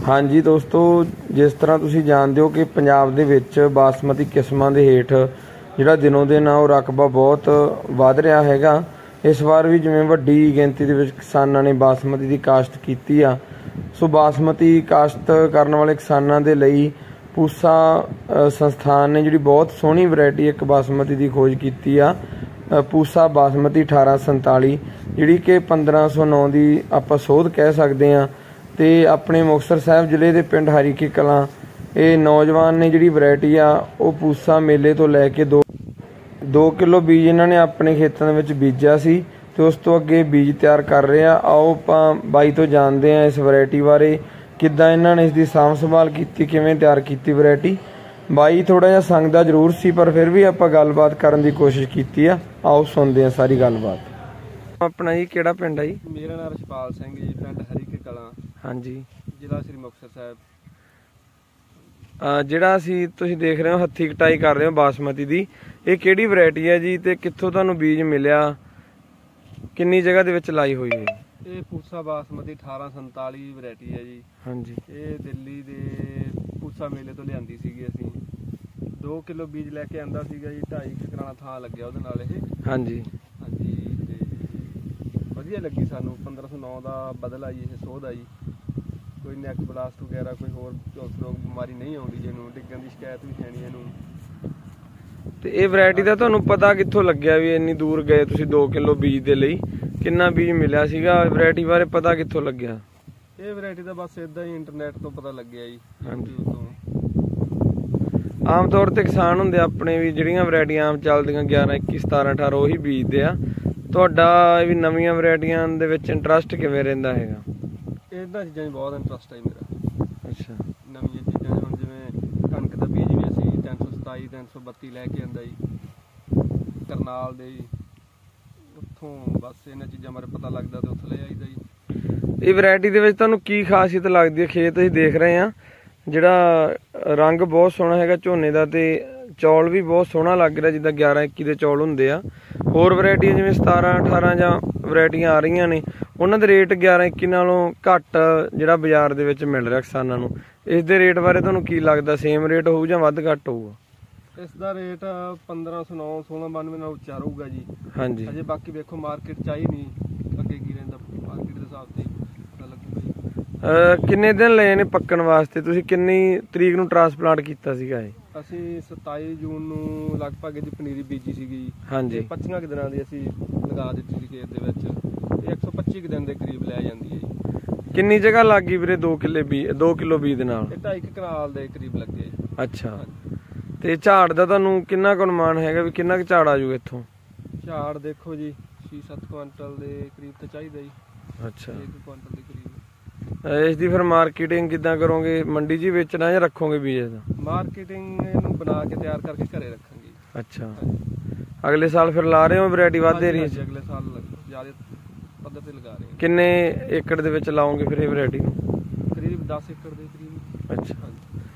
हाँ जी दोस्तों, जिस तरह तुसीं जानते हो कि पंजाब दे विच बासमती किस्मां दे हेठ जिहड़ा दिनों दिन आ रकबा बहुत वध रहा हैगा। इस वार भी जिवें वड्डी गिणती दे विच किसानां ने बासमती की काश्त कीती आ। सो बासमती काश्त करन वाले किसानां दे लई पूसा संस्थान ने जिहड़ी बहुत सोहनी वैरायटी एक बासमती की खोज कीती आ। पूसा बासमती 1847 जिहड़ी कि 1509 की आपां सोध कह सकते हैं। तो अपने मुक्तसर साहब जिले के पिंड हरीके कलां ये नौजवान ने जिहड़ी वैरायटी आ वो पूसा मेले तो लैके 2 किलो बीज इन्होंने अपने खेतों में बीजा सी तो उस तो अगे बीज तैयार कर रहे हैं। आओ आपां बाई तो जानते हैं इस वैरायटी बारे किद्दां इन्होंने इसकी सांभ संभाल की, किवें तैयार की वैरायटी। बाई थोड़ा जिहा संगदा जरूर सी पर फिर भी आपां गलबात करन दी कोशिश की आ। आओ सुनते हैं सारी गलबात। अपना जी किहड़ा पिंड है जी? मेरा नाम रछपाल सिंह जी, पिंड हरीके कलां, हाँ जी, जिला श्री मुक्तसर साहब। ਜਿਹੜਾ ਅਸੀਂ ਤੁਸੀਂ देख रहे हो हत्थी कटाई कर रहे हो बासमती ਦੀ, ਇਹ ਕਿਹੜੀ ਵੈਰਾਈਟੀ ਹੈ ਜੀ ਤੇ ਕਿੱਥੋਂ ਤੁਹਾਨੂੰ ਬੀਜ ਮਿਲਿਆ, ਕਿੰਨੀ ਜਗ੍ਹਾ ਦੇ ਵਿੱਚ ਲਾਈ ਹੋਈ ਹੈ? ਇਹ ਪੂਸਾ ਬਾਸਮਤੀ 1847 ਵੈਰਾਈਟੀ ਹੈ ਜੀ। ਹਾਂਜੀ, ਇਹ ਦਿੱਲੀ ਦੇ ਪੂਸਾ ਮੇਲੇ ਤੋਂ ਲਿਆਂਦੀ ਸੀਗੀ ਅਸੀਂ। 2 ਕਿਲੋ ਬੀਜ ਲੈ ਕੇ ਆਂਦਾ ਸੀਗਾ ਜੀ, 2.5 ਕਰਾਣਾ ਥਾਂ ਲੱਗਿਆ ਉਹਦੇ ਨਾਲ ਇਹ। ਹਾਂਜੀ ਹਾਂਜੀ, ਤੇ ਵਧੀਆ ਲੱਗੀ ਸਾਨੂੰ। 1509 ਦਾ ਬਦਲ ਆਈ ਇਹ ਸੋਧ ਆਈ। कोई नैक ब्लास्ट वगैरह कोई होर बीमारी नहीं आउंदी, जिन्हों डिग्गन की शिकायत भी है नहीं इहनूं। ते इह वैरायटी दा तुहानूं पता कित्थों लग्गिया भी इन्नी दूर गए तुसीं 2 किलो बीज दे लई? किन्ना बीज मिलिया सीगा? वैरायटी बारे पता कित्थों लग्गिया? ਇਹ ਵੈਰਾयटी ਦਾ ਬਸ ਇਦਾਂ ਹੀ ਇੰਟਰਨੈਟ ਤੋਂ ਪਤਾ ਲੱਗਿਆ ਜੀ। YouTube ਤੋਂ ਆਮ ਤੌਰ ਤੇ ਕਿਸਾਨ ਹੁੰਦੇ ਆਪਣੇ ਵੀ ਜਿਹੜੀਆਂ ਵੈਰਾਈਟੀਆਂ ਆਮ ਚੱਲਦੀਆਂ 11 21 17 18 ਉਹੀ ਬੀਜਦੇ ਆ। ਤੁਹਾਡਾ ਵੀ ਨਵੀਆਂ ਵੈਰਾਈਟੀਆਂ ਦੇ ਵਿੱਚ ਇੰਟਰਸਟ ਕਿਵੇਂ ਰਹਿੰਦਾ ਹੈਗਾ? ਇਹਨਾਂ ਚੀਜ਼ਾਂ 'ਚ ਬਹੁਤ ਇੰਟਰਸਟ ਹੈ ਮੇਰਾ। ਅੱਛਾ, ਨਵੀਆਂ ਚੀਜ਼ਾਂ ਹੁਣ ਜਿਵੇਂ ਕਣਕ ਦਾ ਬੀਜ ਵੀ ਅਸੀਂ 327 332 ਲੈ ਕੇ ਆਂਦਾ ਜੀ ਕਰਨਾਲ ਦੇ ਜੀ, ਉੱਥੋਂ ਬਸ ਇਹਨਾਂ ਚੀਜ਼ਾਂ ਬਾਰੇ ਪਤਾ ਲੱਗਦਾ ਤੇ ਉੱਥੋਂ ਲੈ ਆਈਦਾ ਜੀ। ਇਹ ਵੈਰਾਇਟੀ ਦੇ ਵਿੱਚ ਤੁਹਾਨੂੰ ਕੀ ਖਾਸੀਅਤ ਲੱਗਦੀ ਹੈ? ਖੇਤ ਅਸੀਂ ਦੇਖ ਰਹੇ ਹਾਂ ਜਿਹੜਾ ਰੰਗ ਬਹੁਤ ਸੋਹਣਾ ਹੈਗਾ ਝੋਨੇ ਦਾ ਤੇ ਚੌਲ ਵੀ ਬਹੁਤ ਸੋਹਣਾ ਲੱਗ ਰਿਹਾ ਜਿੱਦਾਂ 11 21 ਦੇ ਚੌਲ ਹੁੰਦੇ ਆ। ਹੋਰ ਵੈਰਾਈਟੀਆਂ ਜਿਵੇਂ 17 18 ਜਾਂ ਵੈਰਾਈਟੀਆਂ ਆ ਰਹੀਆਂ ਨੇ ਉਹਨਾਂ ਦੇ ਰੇਟ 11 21 ਨਾਲੋਂ ਘੱਟ ਜਿਹੜਾ ਬਾਜ਼ਾਰ ਦੇ ਵਿੱਚ ਮਿਲ ਰਿਹਾ ਕਿਸਾਨਾਂ ਨੂੰ। ਇਸ ਦੇ ਰੇਟ ਬਾਰੇ ਤੁਹਾਨੂੰ ਕੀ ਲੱਗਦਾ, ਸੇਮ ਰੇਟ ਹੋਊ ਜਾਂ ਵੱਧ ਘੱਟ ਹੋਊਗਾ? ਇਸ ਦਾ ਰੇਟ 1509 1692 ਨਾਲ ਉੱਚਾ ਰਹੂਗਾ ਜੀ। ਹਾਂਜੀ, ਅਜੇ ਬਾਕੀ ਵੇਖੋ ਮਾਰਕੀਟ ਚ ਆਈ ਨਹੀਂ, ਅੱਗੇ ਕੀ ਰਹਿੰਦਾ ਮਾਰਕੀਟ ਦੇ ਹਿਸਾਬ ਤੇ ਪਤਾ ਲੱਗੂਗਾ ਜੀ। ਕਿੰਨੇ ਦਿਨ ਲਏ ਨੇ ਪੱਕਣ ਵਾਸਤੇ? ਤੁਸੀਂ ਕਿੰਨੀ ਤਰੀਕ ਨੂੰ ਟ੍ਰਾਂਸਪਲਾਂਟ ਕੀਤਾ ਸੀਗਾ ਇਹ? ਅਸੀਂ 27 ਜੂਨ ਨੂੰ ਲਗਭਗ ਇਹਦੀ ਪਨੀਰੀ ਬੀਜੀ ਸੀਗੀ ਜੀ। ਹਾਂਜੀ, 25 ਦਿਨਾਂ ਦੀ ਅਸੀਂ ਲਗਾ ਦਿੱਤੀ ਸੀ ਖੇਤ ਦੇ ਵਿੱਚ। 125 ਦਿਨ ਦੇ ਕਰੀਬ ਲੈ ਜਾਂਦੀ ਹੈ ਜੀ। ਕਿੰਨੀ ਜਗ੍ਹਾ ਲੱਗ ਗਈ ਵੀਰੇ 2 ਕਿਲੋ ਬੀਜ ਦੇ ਨਾਲ? 2.5 ਕਨਾਲ ਦੇ ਕਰੀਬ ਲੱਗੇ। ਅੱਛਾ, ਤੇ ਝਾੜ ਦਾ ਤੁਹਾਨੂੰ ਕਿੰਨਾ ਕੁ ਅਨੁਮਾਨ ਹੈਗਾ ਵੀ ਕਿੰਨਾ ਕੁ ਝਾੜ ਆ ਜਾਊਗਾ ਇੱਥੋਂ? ਝਾੜ ਦੇਖੋ ਜੀ 6-7 ਕੁਇੰਟਲ ਦੇ ਕਰੀਬ ਤਾਂ ਚਾਹੀਦਾ ਜੀ। ਅੱਛਾ, 1 ਕੁਇੰਟਲ ਦੇ ਕਰੀਬ। ਇਸ ਦੀ ਫਿਰ ਮਾਰਕੀਟਿੰਗ ਕਿੱਦਾਂ ਕਰੋਗੇ? ਮੰਡੀ 'ਚ ਹੀ ਵੇਚਣਾ ਜਾਂ ਰੱਖੋਗੇ ਬੀਜ ਦਾ? ਮਾਰਕੀਟਿੰਗ ਇਹਨੂੰ ਬਣਾ ਕੇ ਤਿਆਰ ਕਰਕੇ ਘਰੇ ਰੱਖਾਂਗੇ। ਅੱਛਾ, ਅਗਲੇ ਸਾਲ ਫਿਰ ਲਾ ਰਹੇ ਹੋ ਵੈਰਾਈਟੀ ਵੱਧ ਏਰੀਆ 'ਚ? ਅਗਲੇ ਸਾਲ ਜ਼ਿਆਦਾ ਪੱਧਰ ਤੇ ਲਗਾ ਰਹੇ ਹਾਂ। ਕਿੰਨੇ ਏਕੜ ਦੇ ਵਿੱਚ ਲਾਓਗੇ ਫਿਰ ਇਹ ਵੈਰਾਈਟੀ ਨੂੰ? ਕਰੀਬ 10 ਏਕੜ ਦੇ ਕਰੀਬ। ਅੱਛਾ,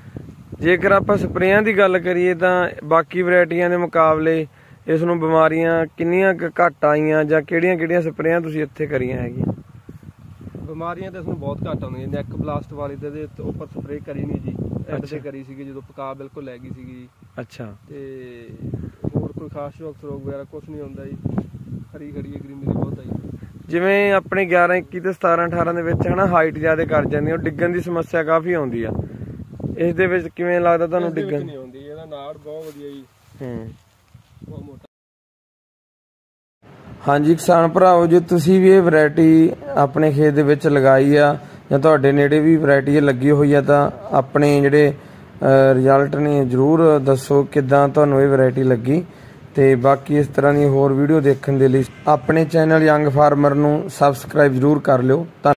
ਜੇਕਰ ਆਪਾਂ ਸਪਰੇਆਂ ਦੀ ਗੱਲ ਕਰੀਏ ਤਾਂ ਬਾਕੀ ਵੈਰਾਈਟੀਆਂ ਦੇ ਮੁਕਾਬਲੇ ਇਸ ਨੂੰ ਬਿਮਾਰੀਆਂ ਕਿੰਨੀਆਂ ਘੱਟ ਆਈਆਂ ਜਾਂ ਕਿਹੜੀਆਂ ਸਪਰੇਆਂ ਤੁਸੀਂ ਇੱਥੇ ਕਰੀਆਂ ਹੈਗੀਆਂ? ਬਿਮਾਰੀਆਂ ਤਾਂ ਇਸਨੂੰ ਬਹੁਤ ਘੱਟ ਆਉਂਦੀਆਂ। ਨੈਕ ਬਲਾਸਟ ਵਾਲੀ ਦੇ ਉੱਪਰ ਸਪਰੇਅ ਕਰੀ ਨਹੀਂ ਜੀ, ਐਂਡ ਤੇ ਕਰੀ ਸੀਗੀ ਜਦੋਂ ਪਕਾ ਬਿਲਕੁਲ ਲੈ ਗਈ ਸੀਗੀ। ਅੱਛਾ, ਤੇ ਹੋਰ ਕੋਈ ਖਾਸ ਰੋਗ ਵਗੈਰਾ ਕੁਛ ਨਹੀਂ ਹੁੰਦਾ ਜੀ। ਹਰੀ ਗ੍ਰੀਨਰੀ ਬਹੁਤ ਆਈ। ਜਿਵੇਂ ਆਪਣੇ 11 21 ਤੇ 17 18 ਦੇ ਵਿੱਚ ਹਨਾ ਹਾਈਟ ਜ਼ਿਆਦਾ ਕਰ ਜਾਂਦੀ, ਉਹ ਡਿੱਗਣ ਦੀ ਸਮੱਸਿਆ ਕਾਫੀ ਆਉਂਦੀ ਆ। ਇਸ ਦੇ ਵਿੱਚ ਕਿਵੇਂ ਲੱਗਦਾ ਤੁਹਾਨੂੰ? ਡਿੱਗਣ ਨਹੀਂ ਆਉਂਦੀ, ਇਹਦਾ ਨਾੜ ਬਹੁਤ ਵਧੀਆ ਜੀ। ਬਹੁਤ ਮੋਟਾ। ਹਾਂਜੀ ਕਿਸਾਨ ਭਰਾਓ, ਜੇ ਤੁਸੀਂ ਵੀ ਇਹ ਵੈਰਾਇਟੀ ਆਪਣੇ ਖੇਤ ਦੇ ਵਿੱਚ ਲਗਾਈ ਆ ਜਾਂ ਤੁਹਾਡੇ ਨੇੜੇ ਵੀ ਵੈਰਾਇਟੀ ਲੱਗੀ ਹੋਈ ਆ ਤਾਂ ਆਪਣੇ ਜਿਹੜੇ ਰਿਜ਼ਲਟ ਨੇ ਜ਼ਰੂਰ ਦੱਸੋ ਕਿੱਦਾਂ ਤੁਹਾਨੂੰ ਇਹ ਵੈਰਾਇਟੀ ਲੱਗੀ। ਤੇ ਬਾਕੀ ਇਸ ਤਰ੍ਹਾਂ ਦੀ ਹੋਰ ਵੀਡੀਓ ਦੇਖਣ ਦੇ ਲਈ ਆਪਣੇ ਚੈਨਲ ਯੰਗ ਫਾਰਮਰ ਨੂੰ ਸਬਸਕ੍ਰਾਈਬ ਜ਼ਰੂਰ ਕਰ ਲਿਓ।